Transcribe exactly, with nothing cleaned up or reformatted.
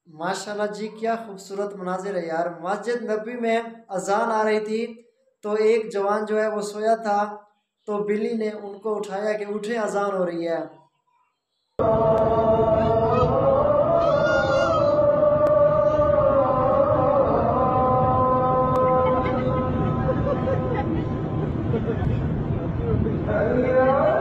माशाल्लाह जी, क्या खूबसूरत मनाजिर है यार। मस्जिद नबी में अजान आ रही थी तो एक जवान जो है वो सोया था, तो बिल्ली ने उनको उठाया कि उठे, अजान हो रही है। Allah